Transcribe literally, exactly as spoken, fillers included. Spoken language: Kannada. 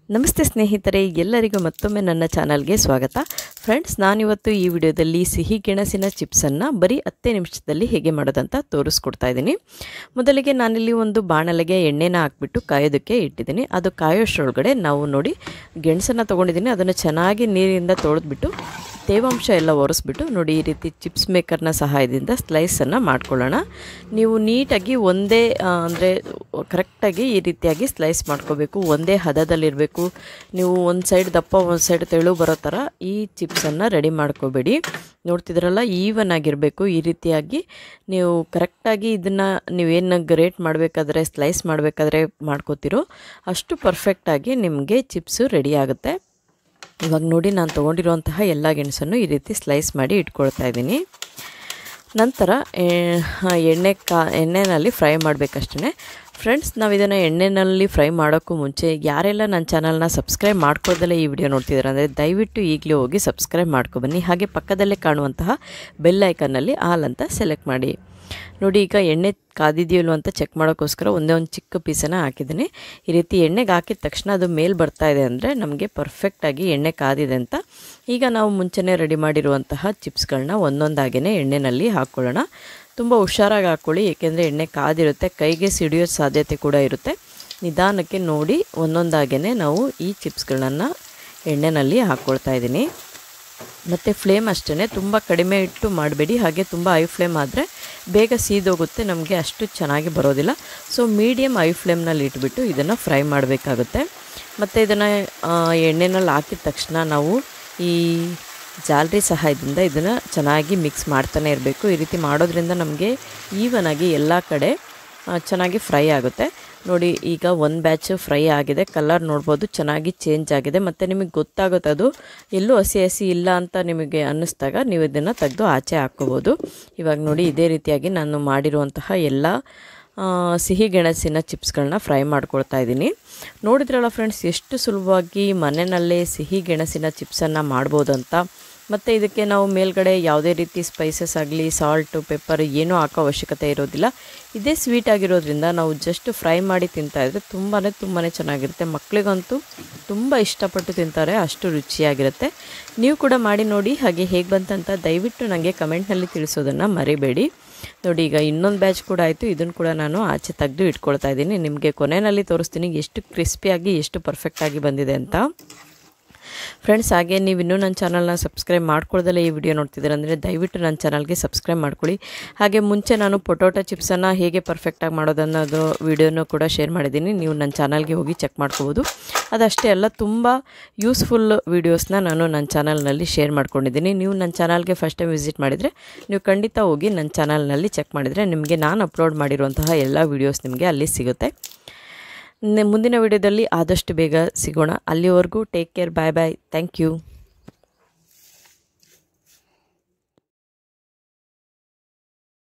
ನಮಸ್ತೆ ಸ್ನೇಹಿತರೆ, ಎಲ್ಲರಿಗೂ ಮತ್ತೊಮ್ಮೆ ನನ್ನ ಚಾನಲ್ಗೆ ಸ್ವಾಗತ. ಫ್ರೆಂಡ್ಸ್, ನಾನಿವತ್ತು ಈ ವಿಡಿಯೋದಲ್ಲಿ ಸಿಹಿ ಗೆಣಸಿನ ಚಿಪ್ಸನ್ನು ಬರೀ ಹತ್ತೇ ನಿಮಿಷದಲ್ಲಿ ಹೇಗೆ ಮಾಡೋದಂತ ತೋರಿಸ್ಕೊಡ್ತಾ ಇದ್ದೀನಿ. ಮೊದಲಿಗೆ ನಾನಿಲ್ಲಿ ಒಂದು ಬಾಣಲೆಗೆ ಎಣ್ಣೆನ ಹಾಕ್ಬಿಟ್ಟು ಕಾಯೋದಕ್ಕೆ ಇಟ್ಟಿದ್ದೀನಿ. ಅದು ಕಾಯೋಷ್ಟರೊಳಗಡೆ ನಾವು ನೋಡಿ ಗೆಣಸನ್ನು ತೊಗೊಂಡಿದ್ದೀನಿ. ಅದನ್ನು ಚೆನ್ನಾಗಿ ನೀರಿಂದ ತೊಳೆದ್ಬಿಟ್ಟು ತೇವಾಂಶ ಎಲ್ಲ ಒರೆಸ್ಬಿಟ್ಟು ನೋಡಿ ಈ ರೀತಿ ಚಿಪ್ಸ್ ಮೇಕರ್ನ ಸಹಾಯದಿಂದ ಸ್ಲೈಸನ್ನು ಮಾಡ್ಕೊಳ್ಳೋಣ. ನೀವು ನೀಟಾಗಿ ಒಂದೇ ಅಂದರೆ ಕರೆಕ್ಟಾಗಿ ಈ ರೀತಿಯಾಗಿ ಸ್ಲೈಸ್ ಮಾಡ್ಕೋಬೇಕು. ಒಂದೇ ಹದದಲ್ಲಿರಬೇಕು. ನೀವು ಒಂದು ಸೈಡ್ ದಪ್ಪ ಒಂದು ಸೈಡ್ ತೆಳು ಬರೋ ಥರ ಈ ಚಿಪ್ಸನ್ನು ರೆಡಿ ಮಾಡ್ಕೋಬೇಡಿ. ನೋಡ್ತಿದ್ರಲ್ಲ, ಈವನ್ ಆಗಿರಬೇಕು. ಈ ರೀತಿಯಾಗಿ ನೀವು ಕರೆಕ್ಟಾಗಿ ಇದನ್ನು ನೀವೇನು ಗ್ರೇಟ್ ಮಾಡಬೇಕಾದ್ರೆ ಸ್ಲೈಸ್ ಮಾಡಬೇಕಾದ್ರೆ ಮಾಡ್ಕೋತಿರೋ ಅಷ್ಟು ಪರ್ಫೆಕ್ಟಾಗಿ ನಿಮಗೆ ಚಿಪ್ಸು ರೆಡಿ ಆಗುತ್ತೆ. ಇವಾಗ ನೋಡಿ, ನಾನು ತೊಗೊಂಡಿರುವಂತಹ ಎಲ್ಲ ಗೆಣಸನ್ನು ಈ ರೀತಿ ಸ್ಲೈಸ್ ಮಾಡಿ ಇಟ್ಕೊಳ್ತಾ ಇದ್ದೀನಿ. ನಂತರ ಎಣ್ಣೆ ಕಾ ಎಣ್ಣೆಯಲ್ಲಿ ಫ್ರೈ ಮಾಡಬೇಕಷ್ಟೇ. ಫ್ರೆಂಡ್ಸ್, ನಾವು ಇದನ್ನು ಎಣ್ಣೆಯಲ್ಲಿ ಫ್ರೈ ಮಾಡೋಕ್ಕೂ ಮುಂಚೆ ಯಾರೆಲ್ಲ ನನ್ನ ಚಾನಲ್ನ ಸಬ್ಸ್ಕ್ರೈಬ್ ಮಾಡ್ಕೋದಲ್ಲೇ ಈ ವಿಡಿಯೋ ನೋಡ್ತಿದ್ದಾರೆ ಅಂದರೆ ದಯವಿಟ್ಟು ಈಗಲೇ ಹೋಗಿ ಸಬ್ಸ್ಕ್ರೈಬ್ ಮಾಡ್ಕೊಬನ್ನಿ. ಹಾಗೆ ಪಕ್ಕದಲ್ಲೇ ಕಾಣುವಂತಹ ಬೆಲ್ ಐಕನ್ನಲ್ಲಿ ಆಲ್ ಅಂತ ಸೆಲೆಕ್ಟ್ ಮಾಡಿ. ನೋಡಿ, ಈಗ ಎಣ್ಣೆ ಕಾದಿದೆಯಲ್ಲೋ ಅಂತ ಚೆಕ್ ಮಾಡೋಕ್ಕೋಸ್ಕರ ಒಂದೇ ಒಂದು ಚಿಕ್ಕ ಪೀಸನ್ನು ಹಾಕಿದ್ದೀನಿ. ಈ ರೀತಿ ಎಣ್ಣೆಗೆ ಹಾಕಿದ ತಕ್ಷಣ ಅದು ಮೇಲೆ ಬರ್ತಾ ಇದೆ ಅಂದರೆ ನಮಗೆ ಪರ್ಫೆಕ್ಟಾಗಿ ಎಣ್ಣೆ ಕಾದಿದೆ ಅಂತ. ಈಗ ನಾವು ಮುಂಚೆನೇ ರೆಡಿ ಮಾಡಿರುವಂತಹ ಚಿಪ್ಸ್ಗಳನ್ನ ಒಂದೊಂದಾಗೇ ಎಣ್ಣೆಯಲ್ಲಿ ಹಾಕ್ಕೊಳ್ಳೋಣ. ತುಂಬ ಹುಷಾರಾಗಿ ಹಾಕ್ಕೊಳ್ಳಿ, ಏಕೆಂದರೆ ಎಣ್ಣೆ ಕಾದಿರುತ್ತೆ, ಕೈಗೆ ಸಿಡಿಯೋ ಸಾಧ್ಯತೆ ಕೂಡ ಇರುತ್ತೆ. ನಿಧಾನಕ್ಕೆ ನೋಡಿ ಒಂದೊಂದಾಗೇ ನಾವು ಈ ಚಿಪ್ಸ್ಗಳನ್ನು ಎಣ್ಣೆಯಲ್ಲಿ ಹಾಕ್ಕೊಳ್ತಾ ಇದ್ದೀನಿ. ಮತ್ತು ಫ್ಲೇಮ್ ಅಷ್ಟೇ ತುಂಬ ಕಡಿಮೆ ಇಟ್ಟು ಮಾಡಬೇಡಿ. ಹಾಗೆ ತುಂಬ ಹೈ ಫ್ಲೇಮ್ ಆದರೆ ಬೇಗ ಸೀದೋಗುತ್ತೆ, ನಮಗೆ ಅಷ್ಟು ಚೆನ್ನಾಗಿ ಬರೋದಿಲ್ಲ. ಸೊ ಮೀಡಿಯಮ್ ಹೈ ಫ್ಲೇಮ್ನಲ್ಲಿ ಇಟ್ಬಿಟ್ಟು ಇದನ್ನು ಫ್ರೈ ಮಾಡಬೇಕಾಗುತ್ತೆ. ಮತ್ತು ಇದನ್ನು ಎಣ್ಣೆನಲ್ಲಿ ಹಾಕಿದ ತಕ್ಷಣ ನಾವು ಈ ಜಾಲರಿ ಸಹಾಯದಿಂದ ಇದನ್ನು ಚೆನ್ನಾಗಿ ಮಿಕ್ಸ್ ಮಾಡ್ತಾನೆ ಇರಬೇಕು. ಈ ರೀತಿ ಮಾಡೋದ್ರಿಂದ ನಮಗೆ ಈವನಾಗಿ ಎಲ್ಲ ಕಡೆ ಚೆನ್ನಾಗಿ ಫ್ರೈ ಆಗುತ್ತೆ. ನೋಡಿ, ಈಗ ಒಂದು ಬ್ಯಾಚ್ ಫ್ರೈ ಆಗಿದೆ. ಕಲರ್ ನೋಡ್ಬೋದು, ಚೆನ್ನಾಗಿ ಚೇಂಜ್ ಆಗಿದೆ. ಮತ್ತು ನಿಮಗೆ ಗೊತ್ತಾಗುತ್ತೆ ಅದು ಎಲ್ಲೂ ಹಸಿ ಹಸಿ ಇಲ್ಲ ಅಂತ ನಿಮಗೆ ಅನ್ನಿಸ್ದಾಗ ನೀವು ಇದನ್ನು ತೆಗೆದು ಆಚೆ ಹಾಕ್ಕೋಬೋದು. ಇವಾಗ ನೋಡಿ, ಇದೇ ರೀತಿಯಾಗಿ ನಾನು ಮಾಡಿರುವಂತಹ ಎಲ್ಲ ಸಿಹಿ ಗೆಣಸಿನ ಚಿಪ್ಸ್ಗಳನ್ನ ಫ್ರೈ ಮಾಡ್ಕೊಳ್ತಾ ಇದ್ದೀನಿ. ನೋಡಿದ್ರಲ್ಲ ಫ್ರೆಂಡ್ಸ್, ಎಷ್ಟು ಸುಲಭವಾಗಿ ಮನೆಯಲ್ಲೇ ಸಿಹಿ ಗೆಣಸಿನ ಚಿಪ್ಸನ್ನು ಮಾಡ್ಬೋದು ಅಂತ. ಮತ್ತು ಇದಕ್ಕೆ ನಾವು ಮೇಲ್ಗಡೆ ಯಾವುದೇ ರೀತಿ ಸ್ಪೈಸಸ್ ಆಗಲಿ ಸಾಲ್ಟು ಪೆಪ್ಪರ್ ಏನೂ ಹಾಕೋ ಅವಶ್ಯಕತೆ ಇರೋದಿಲ್ಲ. ಇದೇ ಸ್ವೀಟ್ ಆಗಿರೋದ್ರಿಂದ ನಾವು ಜಸ್ಟ್ ಫ್ರೈ ಮಾಡಿ ತಿಂತಾಯಿದ್ರೆ ತುಂಬಾ ತುಂಬಾ ಚೆನ್ನಾಗಿರುತ್ತೆ. ಮಕ್ಕಳಿಗಂತೂ ತುಂಬ ಇಷ್ಟಪಟ್ಟು ತಿಂತಾರೆ, ಅಷ್ಟು ರುಚಿಯಾಗಿರುತ್ತೆ. ನೀವು ಕೂಡ ಮಾಡಿ ನೋಡಿ. ಹಾಗೆ ಹೇಗೆ ಬಂತಂತ ದಯವಿಟ್ಟು ನನಗೆ ಕಮೆಂಟ್ನಲ್ಲಿ ತಿಳಿಸೋದನ್ನು ಮರಿಬೇಡಿ. ನೋಡಿ, ಈಗ ಇನ್ನೊಂದು ಬ್ಯಾಚ್ ಕೂಡ ಆಯಿತು. ಇದನ್ನು ಕೂಡ ನಾನು ಆಚೆ ತೆಗೆದು ಇಟ್ಕೊಳ್ತಾ ಇದ್ದೀನಿ. ನಿಮಗೆ ಕೊನೆಯಲ್ಲಿ ತೋರಿಸ್ತೀನಿ ಎಷ್ಟು ಕ್ರಿಸ್ಪಿಯಾಗಿ ಎಷ್ಟು ಪರ್ಫೆಕ್ಟಾಗಿ ಬಂದಿದೆ ಅಂತ. ಫ್ರೆಂಡ್ಸ್, ಹಾಗೆ ನೀವು ಇನ್ನೂ ನನ್ನ ಚಾನಲ್ನ ಸಬ್ಸ್ಕ್ರೈಬ್ ಮಾಡ್ಕೊಳ್ದಲ್ಲೇ ಈ ವಿಡಿಯೋ ನೋಡ್ತಿದ್ದೀರ ಅಂದರೆ ದಯವಿಟ್ಟು ನನ್ನ ಚಾನಲ್ಗೆ ಸಬ್ಸ್ಕ್ರೈಬ್ ಮಾಡ್ಕೊಳ್ಳಿ. ಹಾಗೆ ಮುಂಚೆ ನಾನು ಪೊಟೊಟೊ ಚಿಪ್ಸನ್ನು ಹೇಗೆ ಪರ್ಫೆಕ್ಟಾಗಿ ಮಾಡೋದನ್ನೋದು ವಿಡಿಯೋನೂ ಕೂಡ ಶೇರ್ ಮಾಡಿದ್ದೀನಿ. ನೀವು ನನ್ನ ಚಾನಲ್ಗೆ ಹೋಗಿ ಚೆಕ್ ಮಾಡ್ಕೋಬೋದು. ಅದಷ್ಟೇ ಅಲ್ಲ, ತುಂಬ ಯೂಸ್ಫುಲ್ ವೀಡಿಯೋಸ್ನ ನಾನು ನನ್ನ ಚಾನಲ್ನಲ್ಲಿ ಶೇರ್ ಮಾಡ್ಕೊಂಡಿದ್ದೀನಿ. ನೀವು ನನ್ನ ಚಾನಲ್ಗೆ ಫಸ್ಟ್ ಟೈಮ್ ವಿಸಿಟ್ ಮಾಡಿದರೆ ನೀವು ಖಂಡಿತ ಹೋಗಿ ನನ್ನ ಚಾನಲ್ನಲ್ಲಿ ಚೆಕ್ ಮಾಡಿದರೆ ನಿಮಗೆ ನಾನು ಅಪ್ಲೋಡ್ ಮಾಡಿರುವಂತಹ ಎಲ್ಲ ವೀಡಿಯೋಸ್ ನಿಮಗೆ ಅಲ್ಲಿ ಸಿಗುತ್ತೆ. ಮುಂದಿನ ವಿಡಿಯೋದಲ್ಲಿ ಆದಷ್ಟು ಬೇಗ ಸಿಗೋಣ. ಅಲ್ಲಿವರೆಗೂ take care. Bye bye. Thank you.